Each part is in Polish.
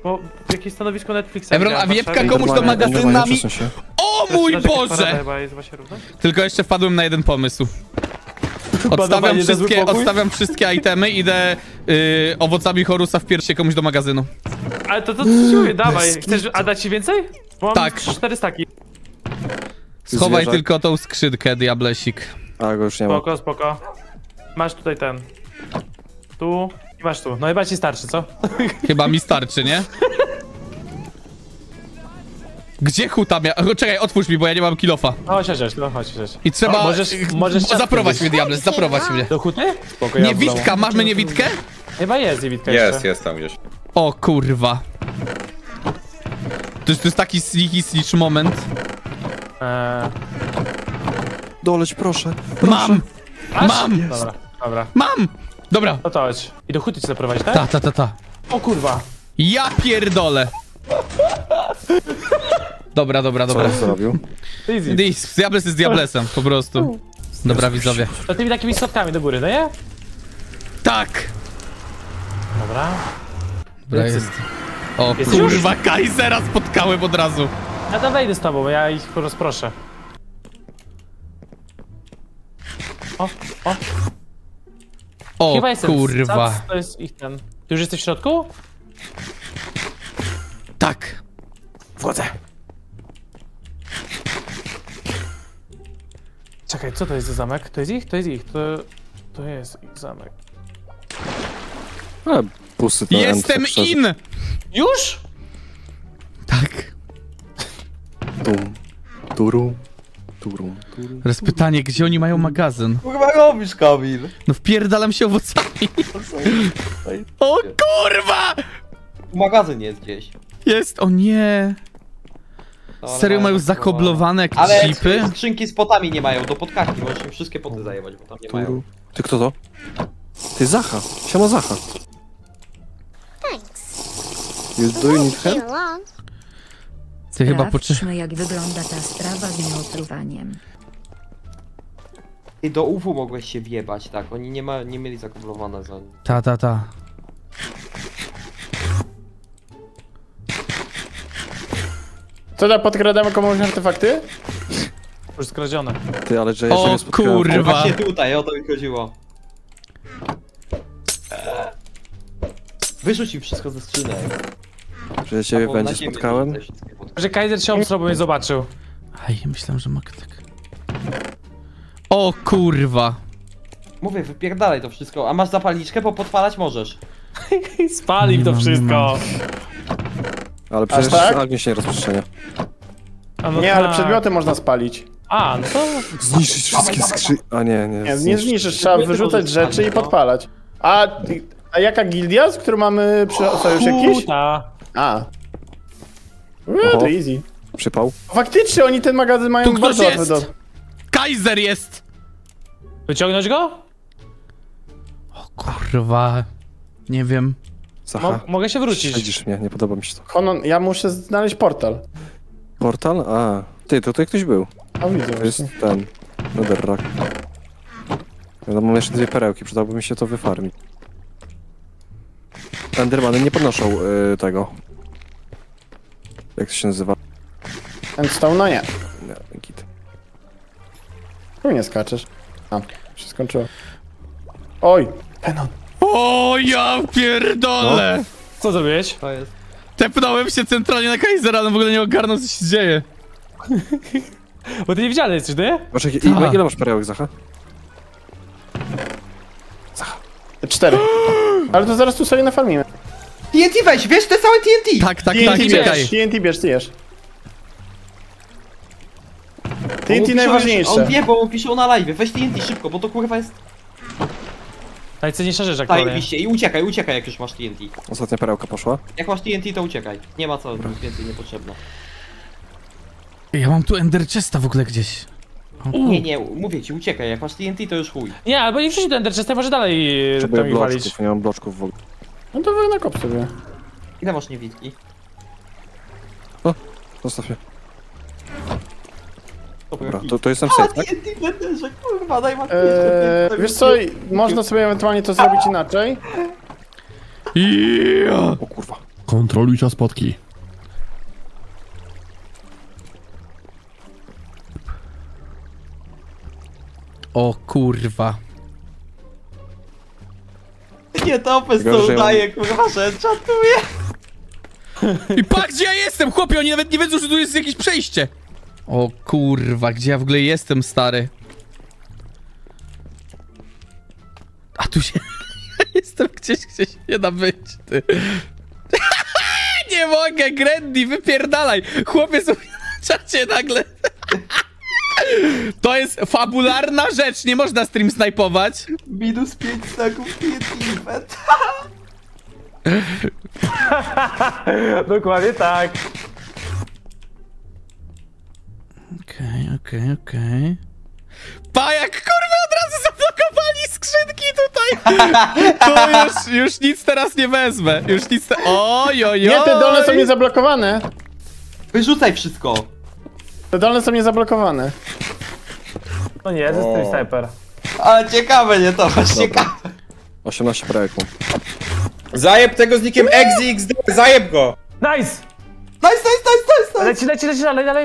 Bo jakieś stanowisko Netflixa. Evron, a wiepka komuś do magazynami? O mój Boże! Tylko jeszcze wpadłem na jeden pomysł. Odstawiam wszystkie itemy, idę owocami Horusa w piersie komuś do magazynu. Ale to ci mówię, dawaj. Chcesz, a dać ci więcej? Bo mam tak. 4 staki. Schowaj tylko tą skrzydkę, diablesik. A, go już nie ma. Spoko, spoko. Masz tutaj ten. Tu i masz tu. No chyba ci starczy, co? Chyba mi starczy, nie? Gdzie huta Czekaj, otwórz mi, bo ja nie mam kilofa. No chodź. I trzeba... O, możesz zaprowadź mnie, diables, zaprowadź mnie. do huty? Spoko, Niewidka, mamy niewidkę? Chyba jest niewidka jeszcze. Jest tam gdzieś. O kurwa. To jest taki snitch moment. Doleć, proszę. Mam! Mam! Dobra. Mam! Dobra. No to chodź. I do huty ci zaprowadzić, tak? Ta. O kurwa. Ja pierdolę. Dobra. Co zrobił? Easy. Diables jest diablesem, po prostu. Dobra, widzowie. To tymi takimi schodkami do góry, no nie? Tak! Dobra. Dobra, jest. O Jest kurwa, Kaisera spotkałem od razu. Ja tam wejdę z tobą, ja ich rozproszę. O Chyba jestem. kurwa. To jest ich ten. Ty już jesteś w środku? Tak. Wchodzę. Czekaj, co to jest za zamek? To jest ich? To jest ich. To jest ich zamek. Ale pusty to Jestem in! Już? Tak. Turum. Teraz pytanie, gdzie oni mają magazyn? Kurwa robisz, Kamil? No wpierdalam się owocami. O kurwa! Magazyn jest gdzieś. Jest, o nie. Serio mają zakoblowane jakieś jeepy? Ale skrzynki z potami nie mają, do podkachki, możesz im wszystkie poty zajebać, bo tam nie mają. Ty kto to? Ty Zacha. Siema Zacha. Do you need help? Ty chyba Sprawdźmy, jak wygląda ta strawa z nieopluwaniem. I do UFU mogłeś się wjebać, tak, oni nie mieli zakoblowane za... Ta. Co da, podkradamy komuś artefakty? Już skradzione. Ty, ale że jeszcze O nie spotkałem. kurwa. Właśnie tutaj, o to mi chodziło. Wyrzuć im wszystko ze skrzynek. Że ciebie Albo na będzie ziemię spotkałem. wrzucaj wszystkie potki. Że Kaiser się obsrobił i zobaczył. Aj, myślałem, że tak. O kurwa. Mówię, wypierdalaj to wszystko, a masz zapalniczkę, bo podpalać możesz. Spalił to wszystko. Ale przecież tak? ogniu się nie rozprzestrzenia. A no Nie, ale tak. przedmioty można spalić. A, no to... Zniszczyć wszystkie skrzynki. A nie. Nie zniszczysz, trzeba wyrzucać rzeczy i podpalać. A jaka gildia, z którą mamy sojusz jakiś? Huta. A. Oho. To easy. Przypał. Faktycznie oni ten magazyn mają Tu ktoś bardzo łatwy jest! do... Kaiser jest! Wyciągnąć go? O kurwa. Nie wiem. Zacha. Mogę się wrócić. Śledzisz mnie, nie podoba mi się to. Honon, ja muszę znaleźć portal. Portal? A. Ty, tutaj ktoś był. A widzę To jest właśnie. ten. Netherrack. Ja mam jeszcze 2 perełki, przydałoby mi się to wyfarmić. Endermany nie podnoszą tego. Jak to się nazywa? Endstone, no nie. Nie, git. Tu nie skaczesz. A, się skończyło. Oj, Penon. O ja pierdolę! Co zrobiłeś? To jest. Tepnąłem się centralnie na Kaisera, ale w ogóle nie ogarnął, co się dzieje. Bo ty niewidzialny jesteś, nie? Poczekaj, Ta. ile masz perełek, Zacha? 4. Ale to zaraz tu sobie nafarmimy. TNT weź, wiesz te całe TNT! Tak, TNT czekaj. bierz, TNT bierz, ty jesz. On TNT pisze najważniejsze. On wie, bo on pisze na live, weź TNT szybko, bo to kurwa jest... Najcenniejsza rzecz aktualnie. Zajebiście i uciekaj jak już masz TNT. Ostatnia perełka poszła. Jak masz TNT to uciekaj, nie ma co, nic więcej niepotrzebne. Ja mam tu Ender Chesta w ogóle gdzieś. Nie, mówię ci, uciekaj, jak masz TNT to już chuj. Nie, albo nie wrzuci do Ender Chesta, może dalej Potrzebuję tam ich walić. bloczków, nie mam bloczków w ogóle. No to wy na kop sobie. Ile masz niewidki? Zostaw mnie. Dobra, Dobra, to jestem safe, tak? TNT będę, że kurwa, daj ma Wiesz co, można sobie ewentualnie to zrobić inaczej. Yeah. O kurwa. Kontroluj czas spotki. O kurwa. Nie topę Gorzej co on- udaje, kurwa, że czatuje. I pa, gdzie ja jestem, chłopie? Oni nawet nie wiedzą, że tu jest jakieś przejście. O kurwa, gdzie ja w ogóle jestem, stary? A tu się... jestem gdzieś nie da być, ty. Nie mogę, Grandy, wypierdalaj. Chłopie są na czacie nagle. To jest fabularna rzecz, nie można stream snajpować. Minus 5 staków event. Dokładnie tak. Okej. Pa, jak kurwa od razu zablokowali skrzynki tutaj! Tu już nic teraz nie wezmę. Już nic Oj. Nie, te dolne są niezablokowane. Wyrzucaj wszystko. Te dolne są niezablokowane. No nie, ze stream sniper. Ale ciekawe, nie to, ciekawe. 18 perełków. Zajeb tego z nickiem EXIXD, zajeb go! Nice! Nice. Leci, dalej.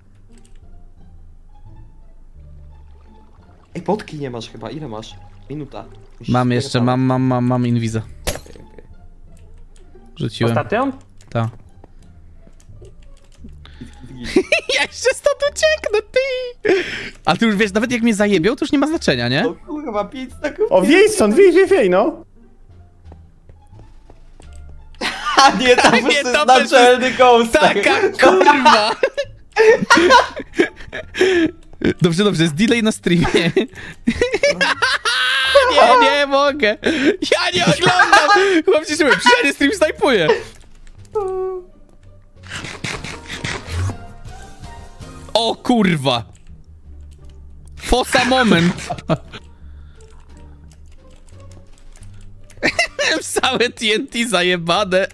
Ej, potki nie masz chyba, ile masz? Minuta. Musisz Mam jeszcze, spierdalać. mam inwiza. Okej. Rzuciłem. Ostatnią? Ta. Ja jeszcze stąd ucieknę, ty! A ty już wiesz, nawet jak mnie zajebią, to już nie ma znaczenia, nie? O kurwa, 5 staków. O, wiej stąd, wiej, no. A nie, to Nie, jest to naczelny ghost. Taka kurwa! Dobrze, jest delay na streamie. Nie mogę! Ja nie oglądam! Chłopcie, przecież ja nie stream snajpuję. O kurwa! Fosa moment! Całe TNT zajebane.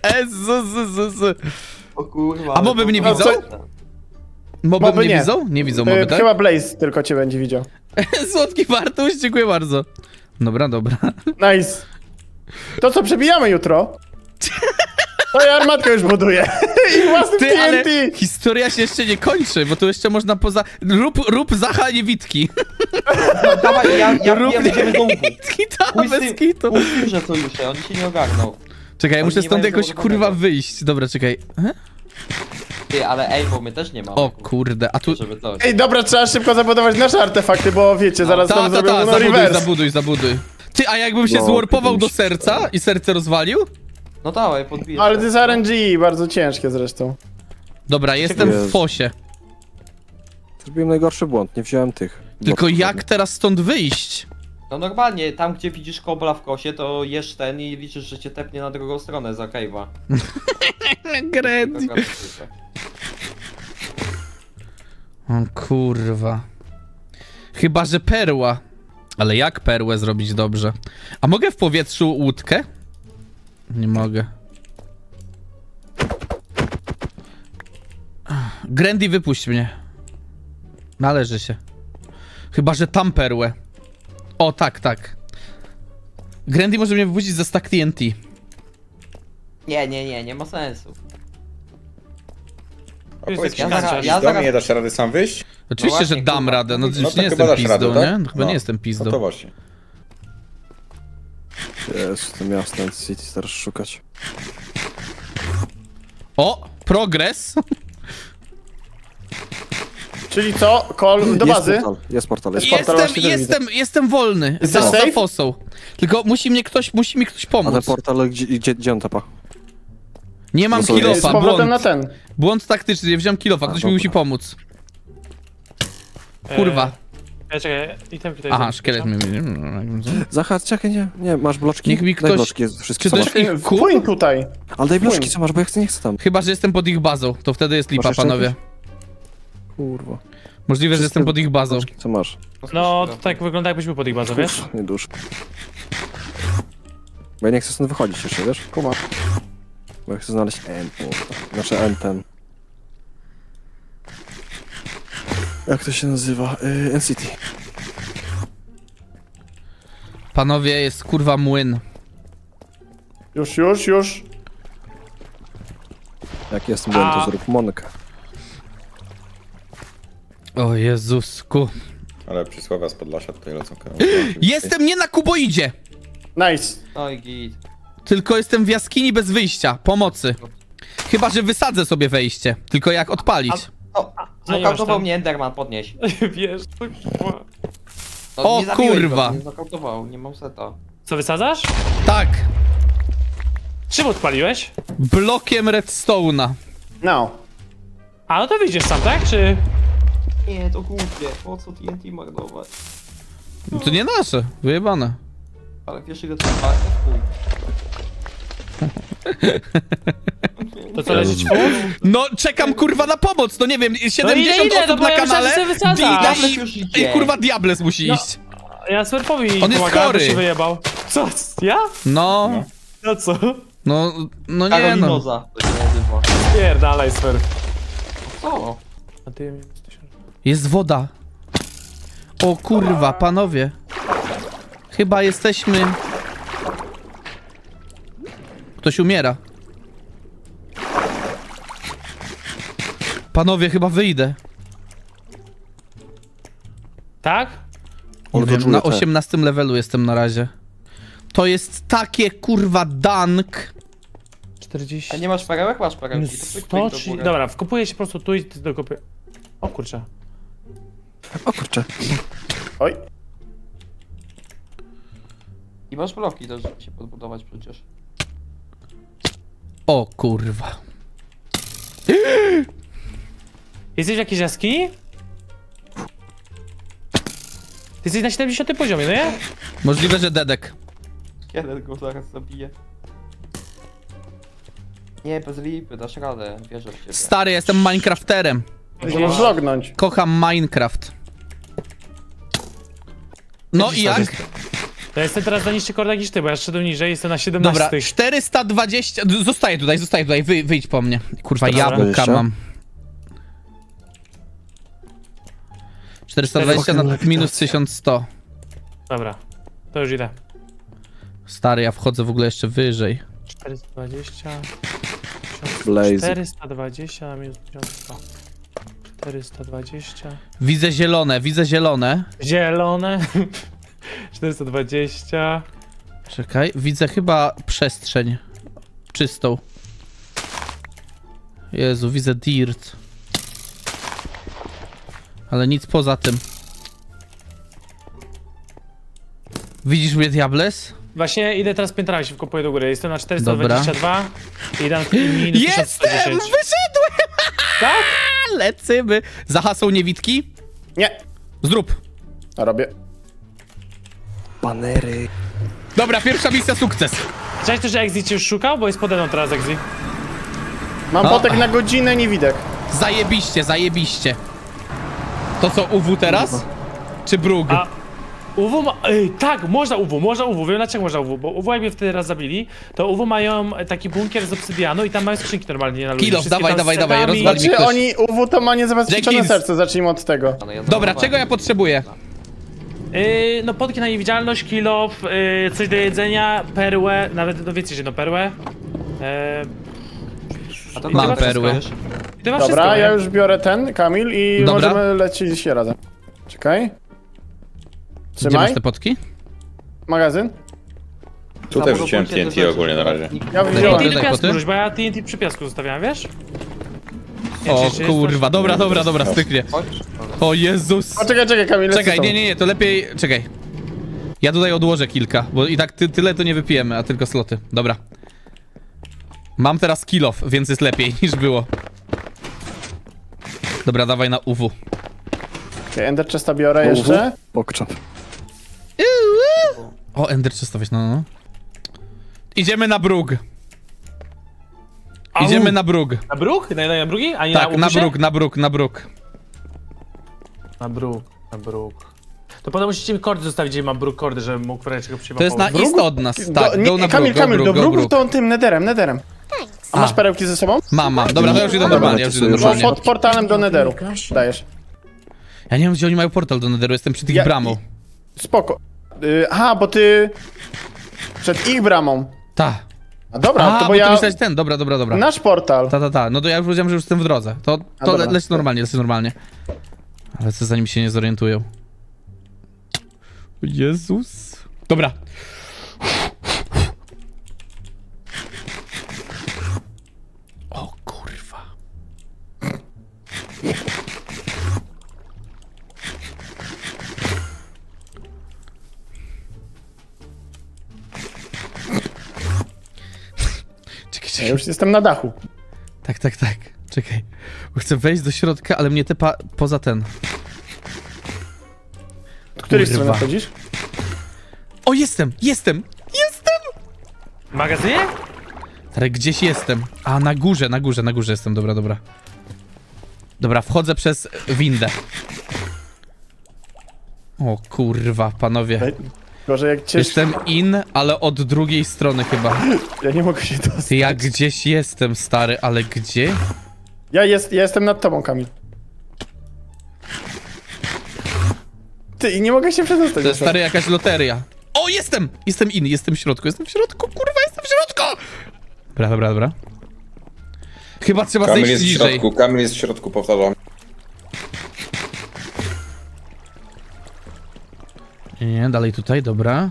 O kurwa. A moby mnie No, widzą? co- Moby Moby mnie nie. widzą? Nie widzą moby, tak? Chyba Blaze tylko cię będzie widział. Słodki Bartuś, dziękuję bardzo. Dobra. Nice. To co, przebijamy jutro? To ja armatkę już buduję. I własnym Ty, ale TNT. historia się jeszcze nie kończy, bo tu jeszcze można poza... Rób Zacha niewidki. Dawaj, ja Rób wiem, idziemy do łuku. niewidki, ta, Chuj z bez tym- kitu. chuj z tym, że sojusze, on się nie ogarnął. Czekaj, ja Oni muszę nie stąd mają jakoś założonego. kurwa wyjść. Dobra, czekaj. Ty, ale ej, bo my też nie mamy. O kurde, a tu... Żeby coś. Ej, dobra, trzeba szybko zabudować nasze artefakty, bo wiecie, zaraz tam zrobią no reverse. zabuduj. Ty, a jakbym się No, zwarpował do kiedyś. serca i serce rozwalił? No dawaj, podbijesz. Ale to jest RNG, bardzo ciężkie zresztą. Dobra, jestem w Jezu. fosie. Zrobiłem najgorszy błąd, nie wziąłem tych. Tylko bloków. jak teraz stąd wyjść? No normalnie, tam gdzie widzisz kobla w kosie, to jesz ten i liczysz, że cię tepnie na drugą stronę za cave'a. Grandy. O kurwa. Chyba, że perła. Ale jak perłę zrobić dobrze? A mogę w powietrzu łódkę? Nie mogę. Grandy, wypuść mnie. Należy się. Chyba, że tam perłę. O, tak. Grandy może mnie wypuścić za stack TNT. Nie ma sensu. A Jest powiedz jakiś mi, kanciarz. ja do mnie zaraz- nie dasz rady sam wyjść? Oczywiście, właśnie, że dam kurwa. radę. No, No już No nie to jestem chyba dasz pizdą, radę, nie? tak? No, chyba nie jestem No pizdą. to właśnie. Jest, to miasto City starasz szukać. O! Progres! Czyli co? Call do bazy? Jest portal. Jestem wolny. Jesteś Za safe? fosą. Tylko musi mi ktoś A ten pomóc. portal, gdzie on tapa? Nie mam No to Z kilofa, powrotem na błąd. ten. Błąd taktyczny, nie wziąłem kilofa, ktoś mi dobra. musi pomóc. Kurwa. Czekaj, item tutaj. Aha, zrobię, szkielet co? mi... Zachar, czekaj, nie, masz bloczki? Niech mi Daj ktoś- bloczki, wszystkie Czy co to masz. jest ich kół? Płyń tutaj. Ale daj bloczki, co masz, bo ja nie chcę tam. Chyba, że jestem pod ich bazą, to wtedy jest lipa, jeszcze panowie. jakieś? Kurwa. Możliwe, że jestem pod ich bazą. Bloczki, co masz? No, to tak wygląda jakbyś był pod ich bazą, wiesz? Nie dusz. Bo ja nie chcę stąd wychodzić jeszcze, wiesz? Kuma. Bo ja chcę znaleźć N. Znaczy N ten. Jak to się nazywa? NCT. Panowie, jest kurwa młyn. Już. Jak jestem byłem, to zrób Monkę. O Jezusku. Ale przysłowia z Podlasia tutaj lecą. Jestem nie na kuboidzie! Nice. Oj, git. Tylko jestem w jaskini bez wyjścia. Pomocy. Chyba, że wysadzę sobie wejście. Tylko jak odpalić? O, nie masz znokautował tam? mnie Enderman, podnieś. Wiesz, kurwa. No, O, nie zabiłeś kurwa. Go, nie znokautował, nie mam seta. Co, wysadzasz? Tak. Czym odpaliłeś? Blokiem redstone'a. No. A, no to wyjdziesz sam, tak? Czy... Nie, to głupie, po co TNT marnować? To nie nasze. Wyjebane. Ale pierwszy go trzeba, chuj. To co, lecieć w No, czekam kurwa na pomoc. No nie wiem, 70 idę, osób no bo na ja myślałem, kanale. że sobie wysadzasz. Diables już idzie. I kurwa Diables musi No. iść. Ja Swerpowi On jest pomagałem, bo chory. się wyjebał. Co? Ja? No. No co? No nie no. Karolinoza, to się nazywa. Pierdalaj, Swerp. Co? A ty... Jest woda. O kurwa, panowie. Chyba jesteśmy... Ktoś umiera. Panowie, chyba wyjdę. Tak? Nie On wiem, wyczuje na te. 18 levelu jestem na razie. To jest takie kurwa dank. 40... A nie masz perełek? Masz perełki, to pyk, pyk do 130... góry. Dobra, wkopuję się po prostu tu i ty dokopię. O kurczę. O kurczę. Oj. I masz bloki też, żeby się podbudować przecież. O kurwa. Jesteś w jakiejś jaskini? Ty jesteś na 70 poziomie, no nie? Możliwe, że dedek. Kiedy go zaraz zabiję. Nie, bez lipy, dasz radę, wierzę w ciebie. Stary, jestem Minecrafterem. To możesz lognąć. Kocham Minecraft. No i jak? To jestem teraz na niższy kordach niż ty, bo ja szedłem niżej, jestem na 17. Dobra, 420... Zostaję tutaj, wyjdź po mnie. Kurwa, 420. jabłka mam. 420 na minus 1100. Dobra, to już idę. Stary, ja wchodzę w ogóle jeszcze wyżej. 420... Blaze. 420 na minus 1100. 420... Widzę zielone. Zielone. 420... Czekaj, widzę chyba przestrzeń czystą. Jezu, widzę dirt. Ale nic poza tym. Widzisz mnie, Diables? Właśnie idę teraz piętrami, się wkopuję do góry. Jestem na 422 i dam minus Jestem! 1110. Wyszedłem! Tak? Lecymy. Za hasą niewidki? Nie. Zrób. Robię. Banery. Dobra, pierwsza misja sukces. Cześć, to, że Exi cię już szukał? Bo jest pode mną teraz Exi. Mam O. potek na godzinę, nie widek. Zajebiście. To co, UW teraz? Czy brug? A UW ma... Ej, tak, można UW. Wiem dlaczego można UW, bo UW jak mnie wtedy raz zabili, to UW mają taki bunkier z obsydianu i tam mają skrzynki normalnie na ludzi. Kilof, Wszystkie dawaj, tam z dawaj, setami. rozwal mi. Znaczy ktoś. oni UW to ma niezabezpieczone Jenkins. serce, zacznijmy od tego. Ale ja Dobra, załamałem. czego ja potrzebuję? No podki na niewidzialność, kilof, coś do jedzenia, perłę, nawet no więcej, że no perłę. A to I Mam chyba perły. wszystko, wiesz? I to ma Dobra, wszystko, ja nie? już biorę ten, Kamil, i Dobra. możemy lecieć się razem. Czekaj. Gdzie masz Trzymaj. te potki? Magazyn. Tutaj wrzuciłem TNT ogólnie na razie. Ja TNT wziąłem. do Daj piasku poty. rzuć, bo ja TNT przy piasku zostawiałem, wiesz? Nie, O czy jest kurwa, dobra, styknie. Chodź. O Jezus. O, czekaj, Kamil, lecę z Czekaj, tobą. nie, to lepiej... Czekaj. Ja tutaj odłożę kilka, bo i tak tyle to nie wypijemy, a tylko sloty. Dobra. Mam teraz kill off, więc jest lepiej niż było. Dobra, dawaj na UW. Okej, Ender Chesta biorę jeszcze. Pokczap. O, Ender zostawić, no. Idziemy na brug. Au. Idziemy na brug. Na bruk? Na brugi? A nie Tak, na na upisie? brug. Na bruk. To potem musicie mi kordy zostawić, gdzie mam bruk kordy, żebym mógł wreszcie przyjmować. To jest na Brugu? east od nas, tak. nie, Go na Kamil, brug, do go brugów brug. to on tym nederem. A masz perełki ze sobą? Mam. Dobra, to już idę normalnie, No, normalnie. pod portalem do nederu. Dajesz. Ja nie wiem, gdzie oni mają portal do Netheru, jestem przy tych Ja- bramą. Spoko. Aha, bo ty... Przed ich bramą. Ta. A dobra, to bo bo ja... ty myślałeś ten, dobra. Nasz portal. Ta. No to ja już powiedziałem, że już jestem w drodze. To dobra. leci normalnie. Ale co zanim się nie zorientują. Jezus. Dobra. O kurwa. Czekaj. Ja już jestem na dachu. Tak. Czekaj. Bo chcę wejść do środka, ale mnie tepa poza ten. Od której Kurwa. strony chodzisz? O, jestem! W magazynie? Ale gdzieś jestem. A, na górze jestem. Dobra. Dobra, wchodzę przez windę. O kurwa, panowie. Gorzej jak cię... Jestem in, ale od drugiej strony chyba. Ja nie mogę się dostać. Ja gdzieś jestem, stary, ale gdzie? Ja jestem nad tobą, Kamil. Ty, i nie mogę się przedostać. To jest, stary, jakaś loteria. O, jestem! Jestem in, jestem w środku, kurwa, jestem w środku! Dobra. Chyba trzeba Kamil zejść jest w niżej. środku, Kamil jest w środku, powtarzam. Nie, dalej tutaj, dobra.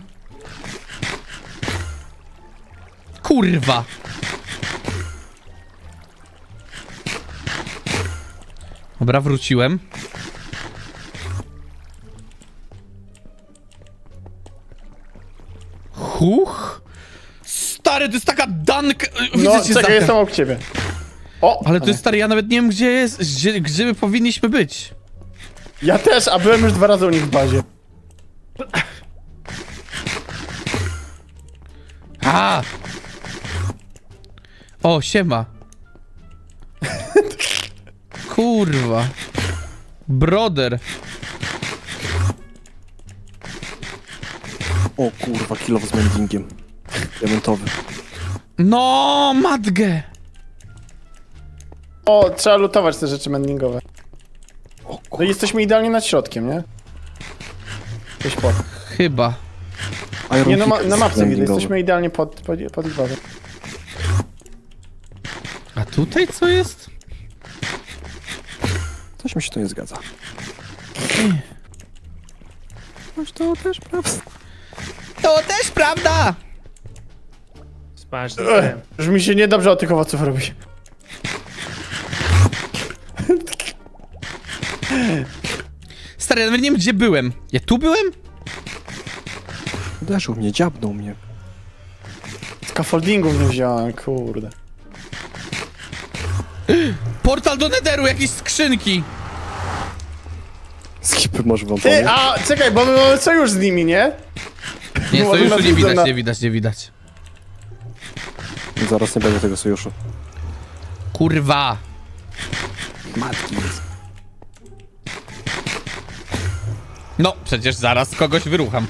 Kurwa! Dobra, wróciłem. Huch! Stary, to jest taka danka... No, Widzę cię czekaj, za- jestem obok ciebie. O! Ale to jest, stary, ja nawet nie wiem, gdzie jest, gdzie my powinniśmy być. Ja też, a byłem już 2 razy u nich w bazie. A! O, siema. Kurwa. Broder. O kurwa, kill z mendingiem. Diamentowy. No, matgę. O, trzeba lutować te rzeczy mendingowe. O No kurwa. i jesteśmy idealnie nad środkiem, nie? Gdzieś pod. Chyba. Iron Nie, Pick na mapce widzę, mendingowy. jesteśmy idealnie pod ich bazą. A tutaj co jest? Coś mi się tu nie zgadza. Choć to też prawda. To też prawda. Spać. Już mi się niedobrze od tych owoców robi. Stary, ja nawet nie wiem, gdzie byłem. Ja tu byłem? Uderzył mnie, dziabnął mnie. Scaffoldingów nie wziąłem, kurde. Portal do Netheru, jakieś skrzynki. Skipy może wam Ty, pomóc. a czekaj, bo my mamy sojusz z nimi, nie? Nie, Może sojuszu nas nie widzą widać, na- nie widać. Zaraz nie będzie tego sojuszu. Kurwa. Matki jest. No, przecież zaraz kogoś wyrucham.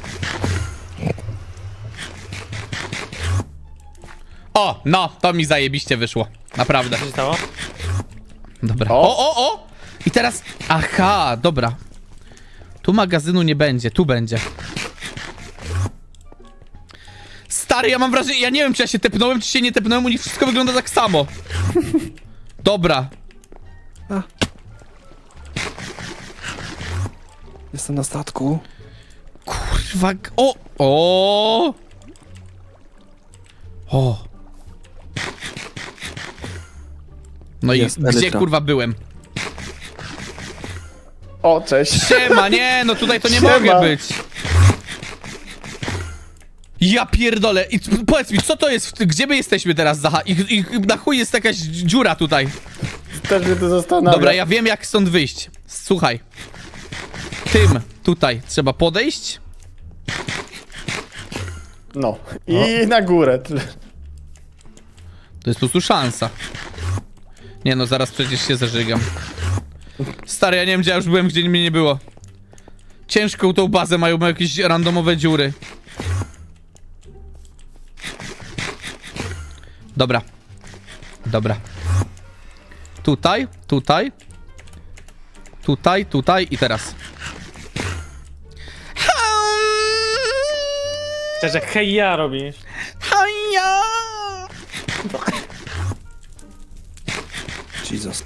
O, no, to mi zajebiście wyszło. Naprawdę. Co się stało? Dobra. O. O! I teraz... Aha, dobra. Tu magazynu nie będzie, tu będzie. Stary, ja mam wrażenie... Ja nie wiem, czy ja się tepnąłem, czy się nie tepnąłem. U nich wszystko wygląda tak samo. Dobra. Jestem na statku. Kurwa... O! O! O! No i Jest gdzie, elytra. kurwa, byłem? O, cześć. Siema, nie, no tutaj to nie Siema. mogę być. Ja pierdolę. I powiedz mi, co to jest? Gdzie my jesteśmy teraz, Zaha? I na chuj jest jakaś dziura tutaj. Też mnie to zastanawia. Dobra, ja wiem, jak stąd wyjść. Słuchaj. Tym, tutaj trzeba podejść. No. I na górę. To jest po prostu szansa. Nie no, zaraz przecież się zażygam. Stary, ja nie wiem, gdzie ja już byłem, gdzie mnie nie było. Ciężką tą bazę mają jakieś randomowe dziury. Dobra. Dobra. Tutaj, tutaj. Tutaj, tutaj i teraz. Szczerze, hej ja robisz. Haja! Jesus.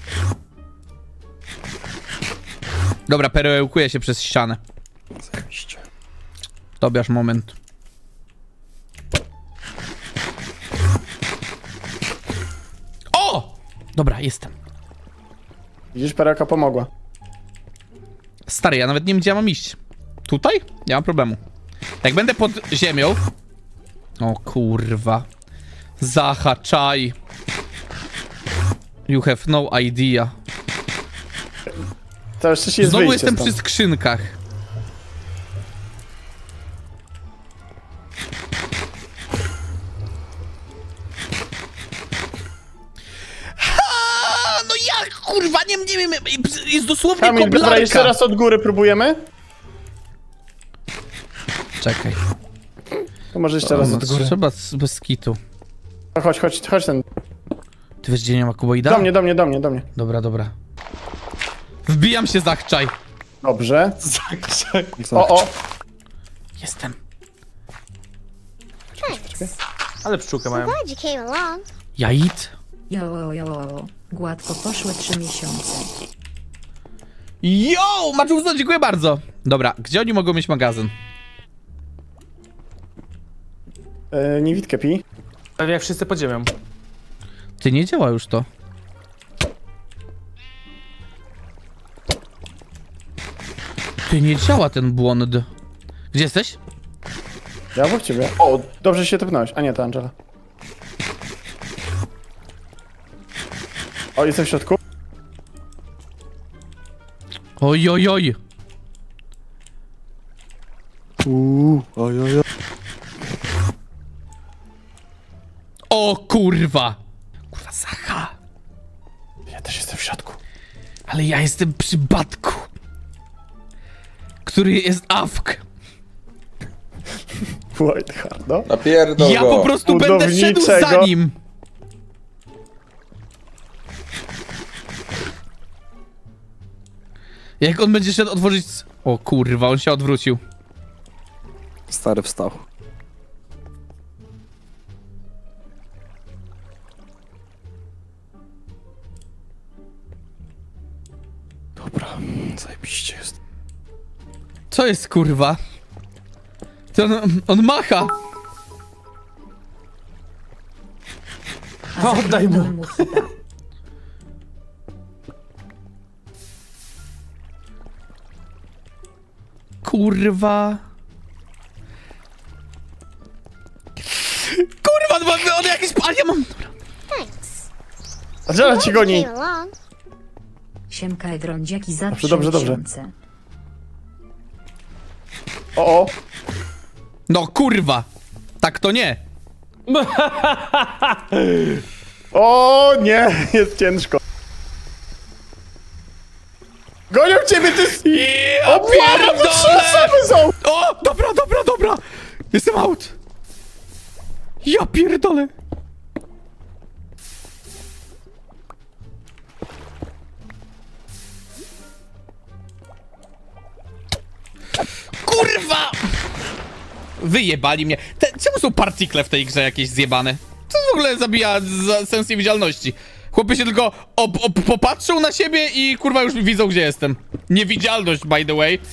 Dobra, perełkuje się przez ścianę. Zajebiście. Tobiasz moment. O! Dobra, jestem. Widzisz, perełka pomogła. Stary, ja nawet nie wiem, gdzie ja mam iść. Tutaj? Nie mam problemu. Jak będę pod ziemią... O kurwa. Zahaczaj. You have no idea. To jeszcze się jest Znowu wyjście jestem stąd. przy skrzynkach. No jak, kurwa, nie wiem, jest dosłownie Kamil, dobra, koblarka. jeszcze raz od góry próbujemy? Czekaj. To może jeszcze raz No, od góry. trzeba bez kitu. Chodź ten. Ty wiesz, gdzie nie ma kuboida? Do mnie. Dobra, dobra. Wbijam się, Zachczaj. Dobrze. Zagrzej. O! Jestem. Ale pszczółkę mają. Glad you came along. Jait? Jo, gładko poszły 3 miesiące. Yo, Maczówco, dziękuję bardzo. Dobra, gdzie oni mogą mieć magazyn? Niewidkę pi. Pewnie jak wszyscy pod ziemią. Ty, nie działa już to. Ty, nie działa ten błąd. Gdzie jesteś? Ja obok ciebie. O, dobrze się tepnąłeś. A nie, to Angela. O, jestem w środku. Oj, oj, oj. Ojojoj. O kurwa. Kurwa, Zacha. Ja też jestem w środku. Ale ja jestem przy Batku. Który jest awk. White hard, no. Napierdol Ja go. po prostu będę szedł za Budowniczego. nim. Jak on będzie szedł otworzyć... O kurwa, on się odwrócił. Stary wstał. Dobra, zajebiście jest. Co jest kurwa? To on macha. A Oddaj mu. zaglądał chyba. Kurwa. Kurwa, on jakieś... Ale ja mam... Thanks. Angela Glad ci you goni. came along. Siemka Edrądziaki za 3 Dobrze. miesiące. O! No kurwa. Tak to nie. O nie, jest ciężko. Gonią ciebie, ty... Ja O, para, to 3 osoby są! O, dobra. Jestem out. Ja pierdolę. Kurwa! Wyjebali mnie. Czemu są partikle w tej grze jakieś zjebane? Co w ogóle zabija sens niewidzialności? Chłopy się tylko popatrzą na siebie i kurwa już widzą, gdzie jestem. Niewidzialność, by the way.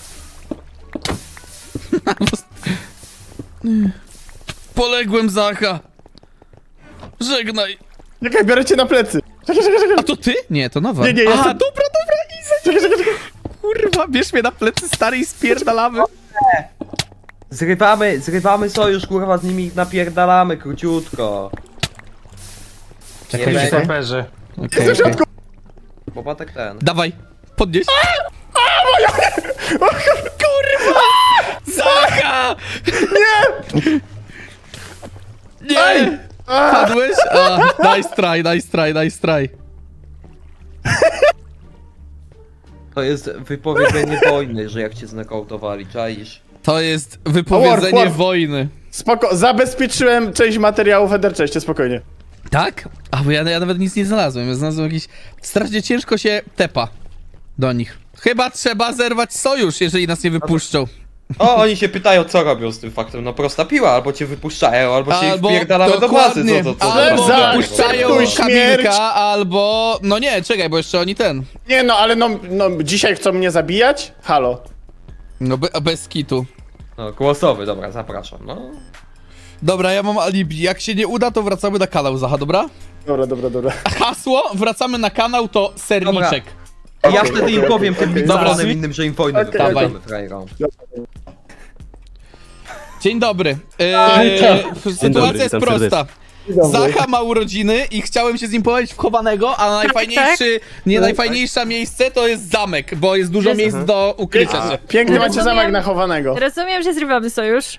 Poległem, Zacha. Żegnaj. Czekaj, biorę cię na plecy. Czekaj. A to ty? Nie, to nowa. Nie, A, jestem... dobra, Iza. Czekaj. Kurwa, bierz mnie na plecy, stary, i spierdalamy. Zrywamy sojusz, kurwa, z nimi napierdalamy króciutko. Czekaj, snajperzy. Jestem w środku. Bobatek ten. Dawaj, podnieś. Kurwa! Zacha! Nie! Nie! Padłeś? A, nice try. To jest wypowiedzenie wojny, że jak cię znakautowali, czaisz? To jest wypowiedzenie Warp. wojny. Spoko, zabezpieczyłem część materiałów w Enderchestie, spokojnie. Tak? A bo ja nawet nic nie znalazłem. Ja znalazłem jakiś... Strasznie ciężko się tepa do nich. Chyba trzeba zerwać sojusz, jeżeli nas nie wypuszczą. O, oni się pytają, co robią z tym faktem. No prosta piła, albo cię wypuszczają, albo się wpierdalamy do bazy. Albo za- wypuszczają śmierć. Kamilka, albo... No nie, czekaj, bo jeszcze oni ten. Nie no, ale no dzisiaj chcą mnie zabijać? Halo. No bez kitu. No, głosowy, dobra, zapraszam, no. Dobra, ja mam alibi. Jak się nie uda, to wracamy na kanał, Zacha, dobra? Dobra. Hasło, wracamy na kanał, to serniczek. Ja wtedy im powiem tym widzonom innym, że im wojnę Dawaj. wypowiadamy, frajerom. Dzień dobry. Sytuacja dobry, jest witam prosta. Zacha ma urodziny i chciałem się z nim pobawić w chowanego, a najfajniejszy, nie najfajniejsze miejsce to jest zamek, bo jest dużo miejsc do ukrycia się. Piękny macie zamek na chowanego. Rozumiem, że zrywamy sojusz.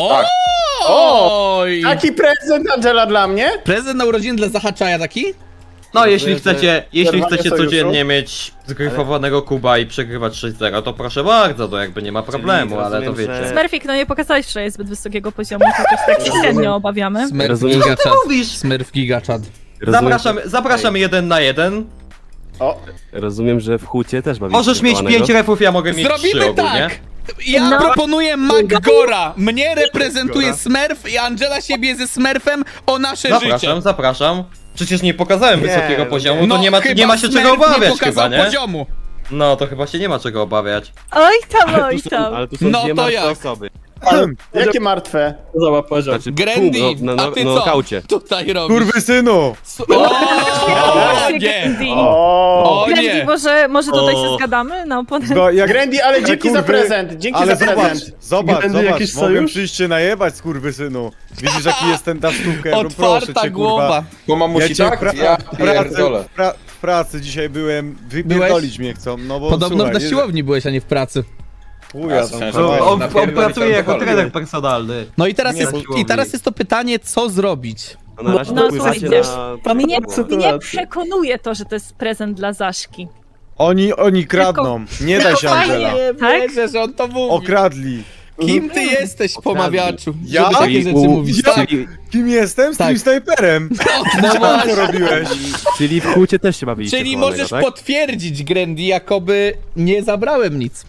Oj! Taki prezent Angela dla mnie? Prezent na urodziny dla Zahaczaja taki? No, jeśli chcecie sojuszu? codziennie mieć zgryfowanego kuba i przegrywać 6-0, to proszę bardzo, to jakby nie ma problemu, ale to rozumiem, wiecie. że- Smurfik, no nie pokazałeś wczoraj zbyt wysokiego poziomu, chociaż tak się średnio obawiamy. Smurf Rozumiem, Giga Chat. mówisz? Smurf Giga Chat. Zapraszam 1 na 1. Rozumiem, że w hucie też bawicie Możesz się mieć chowanego? 5 refów, ja mogę mieć 3 Zrobimy ogólnie. tak! Ja No. proponuję Maggora. Mnie reprezentuje Smurf i Angela się bije ze Smurfem o nasze życie. Zapraszam. Przecież nie pokazałem wysokiego poziomu, No, to nie ma chyba się Smurf czego obawiać nie pokazał chyba, nie? poziomu. No to chyba się nie ma czego obawiać. Oj tam. Ale tu są No dwie to martwe jak? osoby. Jakie martwe? Znaczy, Grandy, a ty co kaucie. tutaj robisz? Kurwysynu! O nie! O. O Grandy, nie! może tutaj się zgadamy na oponent? Bo jak... Grandy, ale dzięki za kurwy- prezent. Dzięki Ale za prezent. zobacz, jakiś mogę sojusz? przyjść cię najebać, skurwysynu. Widzisz jaki jest ten ta stówkę, no proszę Otwarta cię, głowa. kurwa. Kuma musi cię tak? Ja pierdolę. w pracy dzisiaj byłem, wypierdolić mnie chcą, no bo Podobno słuchaj, na siłowni byłeś, a nie w pracy. chuja tam, słyszałem, kurwa. że- On napierdolić pracuje jako alkohol. trener personalny. No i teraz, Nie, jest, siłowni. i teraz jest to pytanie, co zrobić? A na razie No, to pływacie słuchajcie, na... Mnie przekonuje to, że to jest prezent dla Zaszki. Oni kradną, nie da się Angela. Tak? Wierzę, że on to mówi. Okradli. Kim ty jesteś, pomawiaczu? Ja? Żeby takie rzeczy mówić. Tak. Kim jestem? Z Tak. tym snajperem. No Co właśnie. robiłeś? Czyli w hucie też się bawiliście Czyli chowanego, możesz tak? potwierdzić, Grandy, jakoby nie zabrałem nic.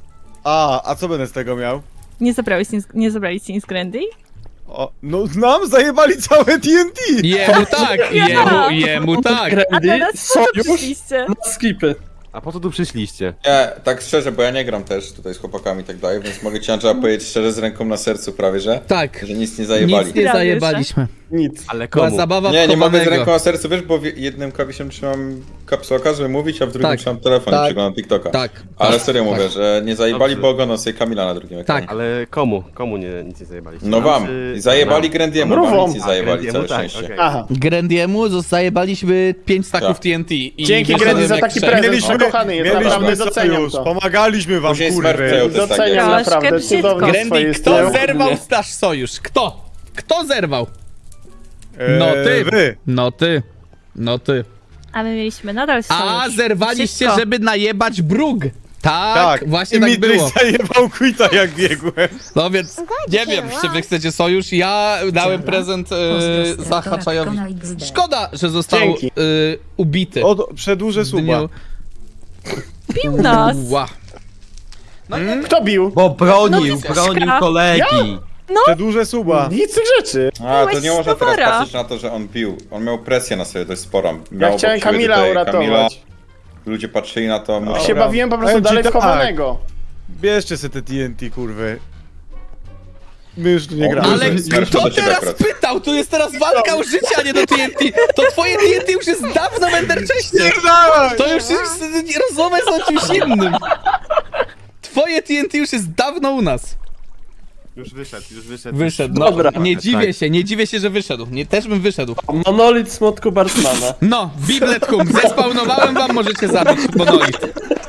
A co będę z tego miał? Nie zabrali ci nic z Grandy? O, no znam, zajebali całe TNT! Jemu tak, jemu tak. A teraz po co przyszliście? A po co tu przyszliście? Nie, tak szczerze, bo ja nie gram też tutaj z chłopakami i tak dalej, więc mogę ci Angela powiedzieć szczerze z ręką na sercu prawie, że? Tak. Że nic nie zajebali. Nic nie Prawie, zajebaliśmy. Nic. Ale Była komu? zabawa Nie, nie mogę z wchowanego. ręką na sercu, wiesz, bo w jednym klawiszem trzymam kapsułka, żeby mówić, a w drugim Tak. trzymam telefon i Tak. przeglądam TikToka. Tak. Ale tak, serio tak. mówię, że nie zajebali, Dobrze. bo oglądam sobie Kamila na drugim ekranie. Tak. Ale komu? Komu nic nie zajebaliście? No Nam wam. czy- I zajebali nam? Grandiemu, Mrówą. wam nic nie zajebali, Grandiemu, całe tak, szczęście. okej. Aha. Grandiemu zajebaliśmy 5 staków Tak. TNT. I Dzięki, wyszedłem Grandy, za jak taki szef. prezent. Kochany jest, naprawdę doceniam sojusz, to. pomagaliśmy wam, Później Smurf kurwy. przejął też Doceniam takie. naprawdę, Troszkę cudowne brzydko. swoje Grandy, kto styl. zerwał nasz sojusz? Kto? Kto zerwał? No ty. Wy. No ty. No ty. A my mieliśmy nadal sojusz. A, zerwaliście, Wszystko. żeby najebać bruk. Tak, Tak, właśnie i tak mi było. zajebał quita jak biegłem. No więc, nie wiem, czy wy chcecie sojusz. Ja dałem prezent Zahaczajowi. Szkoda, że został Dzięki. ubity. Przedłużę w suba. dniu- Bił nas. Ła. Kto bił? Bo bronił No to bronił Zaszka. kolegi. Przedłużę suba. Nic z tych rzeczy. A, to Byłeś nie można z teraz towara. patrzeć na to, że on bił. On miał presję na sobie dość sporą. Miał Ja obok chciałem siebie Kamila tutaj uratować. Ludzie patrzyli na to, Ja mówią, się bawiłem po prostu Powiem ci dalej w tak. chowanego. Bierzcie sobie te TNT, kurwy. My już tu nie O, gramy. Ale Smurf kto do ciebie teraz akurat. pytał? Tu jest teraz walka o życie, a nie do TNT. To twoje TNT już jest dawno w Enderchestie. To już jest rozmowa jest o czymś innym. Twoje TNT już jest dawno u nas. Już wyszedł. Wyszedł, no. Dobra. Nie dziwię Tak. się, nie dziwię się, że wyszedł. Nie, też bym wyszedł. Monolit smutku Bartmana. No, Biblet.com, zespawnowałem wam, możecie zabić monolit.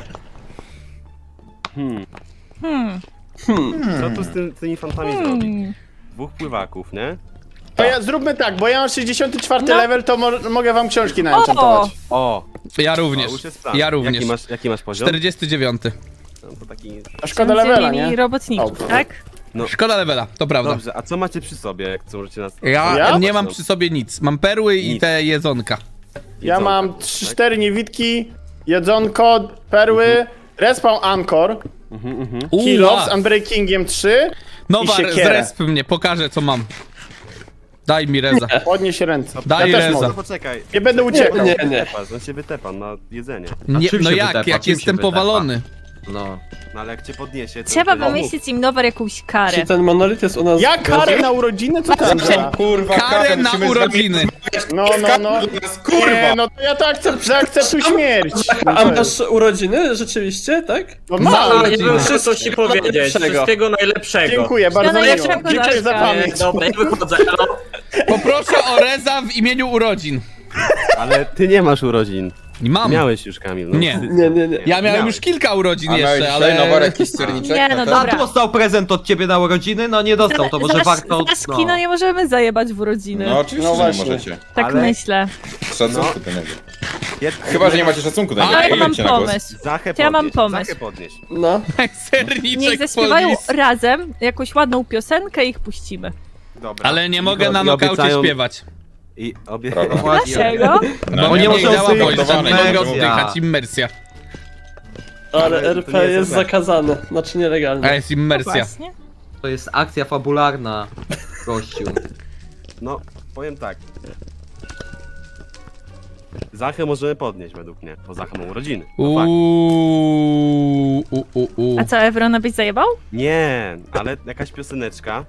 Co tu z tymi fantami zrobi? Dwóch pływaków, nie? To ja zróbmy tak, bo ja mam 64 No. level, to mogę wam książki naenchantować. O! Ja To również. już jest plan. Ja również. Jaki masz poziom? 49. No, to taki... A szkoda levela, nie? robotników, O. tak? Szkoda levela, to prawda. Dobrze, a co macie przy sobie, jak co możecie nas... Ja Ja? nie mam przy sobie nic. Mam perły i Nic. te jedzonka. Ja mam 4 niewidki, jedzonko, perły, Respawn Anchor, Uła. Kilof z Unbreakingiem 3 Nowar, i siekierę. zresp mnie, pokażę co mam. Daj mi reza. Podnieś ręce. Daj ja też reza. mogę. Poczekaj. Nie będę uciekał. Nie. On się wytepa na jedzenie. Nie, czym no się jak wytepa? Czym się jestem wytepa? powalony. No. No ale jak cię podniesie, to... Trzeba wymyślić im Nowar jakąś karę. Ten monolit jest u nas... Ja karę na urodziny? Co tam za? Kurwa, Karę na urodziny. No. Kurwa! Nie, no to ja to zaakceptuję śmierć. A masz urodziny? Rzeczywiście, tak? No Ma mam. urodziny. Muszę coś ci powiedzieć. Wszystkiego najlepszego. Dziękuję, bardzo miło. najlepszego Dziękuję za Daszka. pamięć. Dobra, ja wychodzę. Poproszę o reza w imieniu urodzin. Ale ty nie masz urodzin. Nie mam. Miałeś już, Kamil. No. Nie. Nie. Ja miałem już kilka urodzin A miałeś jeszcze, dzisiaj Nowar ale... jakiś serniczek? Nie, no na ten? dobra. A dostał prezent od ciebie na urodziny? No nie dostał, to może warto... Zaszki, no nie możemy zajebać w urodziny. No oczywiście, No że nie właśnie. możecie. Tak ale- myślę. Szacunku do niego. Chyba, że nie macie szacunku do niego. Ale ja mam Jedźcie na głos. pomysł. Zachę Ja mam podnieś, pomysł. Zachę podnieś. No. Serniczek Niech zaśpiewają police. razem jakąś ładną piosenkę i ich puścimy. Dobra. Ale nie I mogę go- na i nokaucie obiecają- śpiewać. I Prawda. Dlaczego? No Bo nie nie mogę muszą działa sobie voice, gotowane, nie mogę nie? oddychać, immersja. Ale Ale to RP nie jest jest dobre. zakazane. Znaczy A nielegalne. jest immersja. Właśnie. To jest akcja fabularna, gościu. No, powiem tak. Zachę możemy podnieść według mnie, bo Zachę ma urodziny. To fakt. A co, Evrona byś zajebał? Nie, ale jakaś pioseneczka.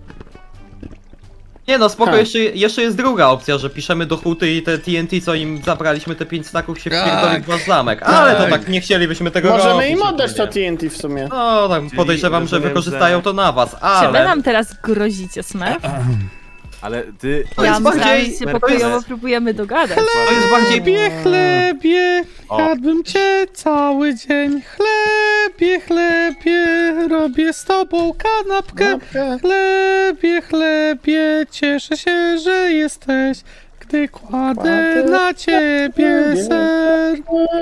Nie no, spoko, jeszcze jest druga opcja, że piszemy do huty i te TNT, co im zabraliśmy, te 5 snaków się wpierdoli w wasz zamek. Ale to tak, nie chcielibyśmy tego robić. Możemy im oddać to TNT w sumie. No, tak, Czyli podejrzewam, że rozumiem, wykorzystają że- to na was, Czy wy ale... nam teraz grozicie, Smurf? Ale ty... To Ja jest myślałam, bardziej... że się to pokojowo jest- próbujemy dogadać. To jest bardziej... Chlebie, O. jadłbym cię cały dzień. Chlebie, robię z tobą kanapkę. Chlebie, cieszę się, że jesteś, gdy kładę na ciebie ser.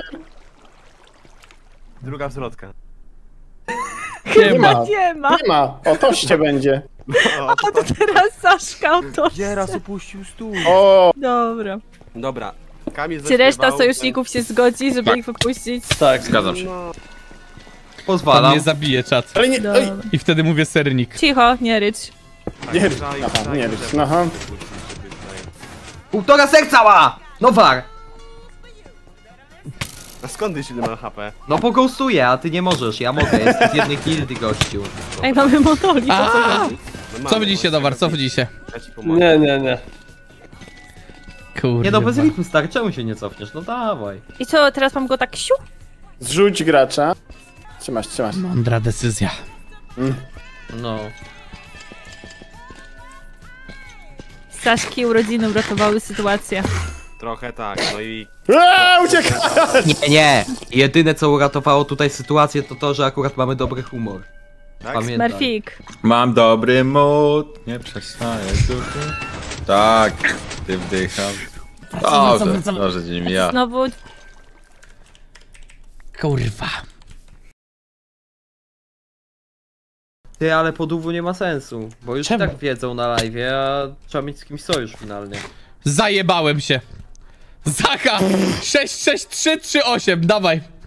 Druga wzrodka. Nie ma. Nie ma. Nie ma. O, toście będzie. O, A to teraz Zaszka to. Dzieras opuścił stół. O, Dobra. Dobra. Kamil Czy reszta zaśpiewał, sojuszników się zgodzi, żeby ich wypuścić? Tak. Zgadzam się. No, To Pozwalam. mnie zabije czat. ale nie... Dobra. Ej, I wtedy mówię sernik. Cicho, nie rycz. nie, tak, aha, tak, nie tak, rycz, tak, aha. wypuścić, żeby tutaj- Półtora serca ma! No war! A skąd jest 7 HP? No poghostuję, a ty nie możesz, ja mogę, jestem z jednej gildii, gościu. Ej, mamy monolit, o co A! chodzi? No mamy, Cofnij się, no, Dowar, cofnij się. Ja ci pomogę. Nie. Kurwa. Nie no, bez rytmu, stary, czemu się nie cofniesz? No dawaj. I co, teraz mam go tak siu? Zrzuć gracza. Trzymasz. Mądra decyzja. No. Zaszki urodziny uratowały sytuację. Trochę tak, no i... Uciekaj! Nie. Jedyne co uratowało tutaj sytuację to to, że akurat mamy dobry humor. Tak? Pamiętaj. Smurfik. Mam dobry mood, nie przestaję duchu. Tak, ty wdycham. Dobrze, dzień mija. Znowu Kurwa. Ty, ale podówu nie ma sensu, bo już Czemu? tak wiedzą na live, a trzeba mieć z kimś sojusz finalnie. Zajebałem się. Zacha! 6, 6, 3, 3, 8, dawaj.